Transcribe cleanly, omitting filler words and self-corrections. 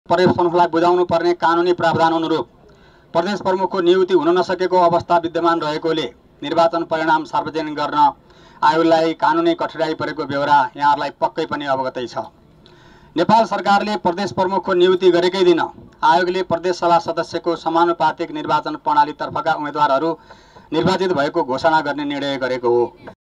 प्रदेशप्रमुखलाई बुझाउनु पर्ने कानुनी प्रावधान अनुरूप प्रदेश प्रमुखको नियुक्ति हुन नसकेको अवस्था विद्यमान रहेकोले निर्वाचन परिणाम सार्वजनिक गर्न आयोगलाई कानुनी कठिनाइ परेको बेहोरा यहाँहरूलाई पक्कै पनि अवगतै छ। नेपाल सरकारले प्रदेश प्रमुखको नियुक्ति गरेकै दिन आयोगले प्रदेश सभा सदस्यको समानुपातिक निर्वाचन प्रणालीतर्फका उम्मेदवारहरू निर्वाचित भएको घोषणा गर्ने निर्णय गरेको हो।